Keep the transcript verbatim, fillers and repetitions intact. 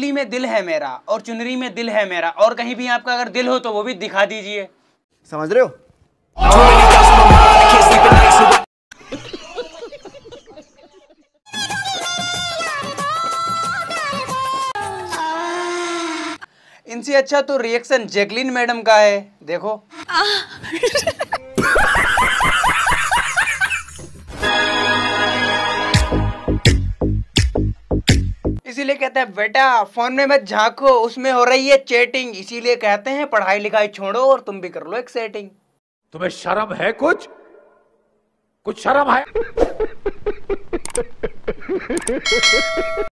चूड़ी में दिल है मेरा और चुनरी में दिल है मेरा, और कहीं भी आपका अगर दिल हो तो वो भी दिखा दीजिए। समझ रहे हो? इनसे अच्छा तो रिएक्शन जैकलीन मैडम का है, देखो। इसीलिए कहते हैं बेटा फोन में मत झांको, उसमें हो रही है चैटिंग। इसीलिए कहते हैं पढ़ाई लिखाई छोड़ो और तुम भी कर लो एक सेटिंग। तुम्हें शर्म है? कुछ कुछ शर्म है?